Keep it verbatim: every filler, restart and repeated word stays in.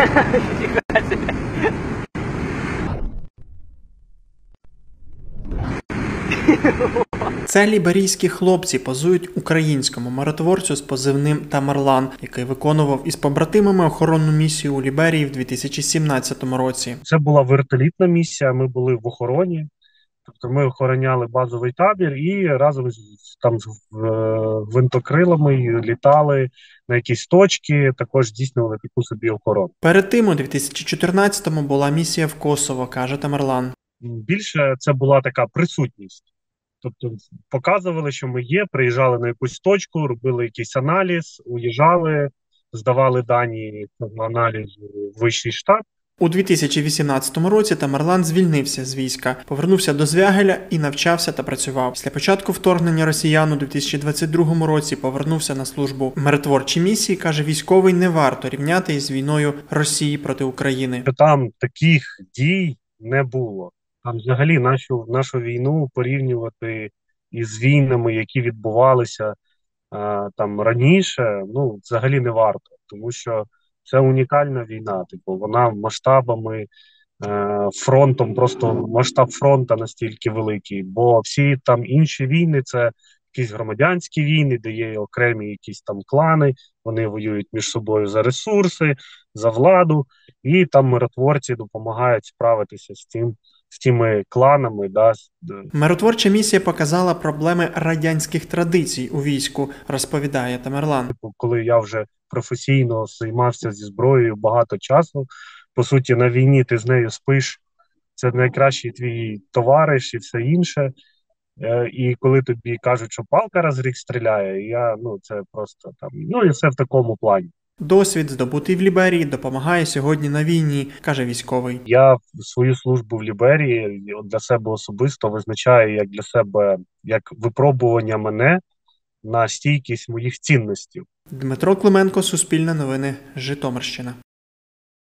Це ліберійські хлопці позують українському миротворцю з позивним Тамерлан, який виконував із побратимами охоронну місію у Ліберії в дві тисячі сімнадцятому році. Це була вертолітна місія, ми були в охороні. Тобто ми охороняли базовий табір і разом з там з гвинтокрилами літали на якісь точки, також здійснювали таку собі охорону. Перед тим у дві тисячі чотирнадцятому була місія в Косово, каже Тамерлан. Більше це була така присутність. Тобто показували, що ми є, приїжджали на якусь точку, робили якийсь аналіз, уїжджали, здавали дані аналізу в вищий штаб. У дві тисячі вісімнадцятому році Тамерлан звільнився з війська, повернувся до Звягеля і навчався та працював. Після початку вторгнення росіян у дві тисячі двадцять другому році повернувся на службу миротворчій місії, каже, військовий не варто рівняти із війною Росії проти України. Там таких дій не було. Там взагалі нашу, нашу війну порівнювати із війнами, які відбувалися а, там раніше, ну, взагалі не варто. Тому що це унікальна війна, типу, вона масштабами, е, фронтом, просто масштаб фронту настільки великий, бо всі там інші війни – це якісь громадянські війни, де є окремі якісь там клани, вони воюють між собою за ресурси, за владу, і там миротворці допомагають справитися з тим, з тими кланами. Да. Миротворча місія показала проблеми радянських традицій у війську, розповідає Тамерлан. Коли я вже професійно займався зі зброєю багато часу, по суті, на війні ти з нею спиш, це найкращий твій товариш і все інше. І коли тобі кажуть, що палка розрік стріляє, я, ну, це просто там, ну, і все в такому плані. Досвід, здобутий в Ліберії, допомагає сьогодні на війні, каже військовий. Я свою службу в Ліберії для себе особисто визначаю як для себе, як випробування мене на стійкість моїх цінностей. Дмитро Клименко, Суспільне новини, Житомирщина.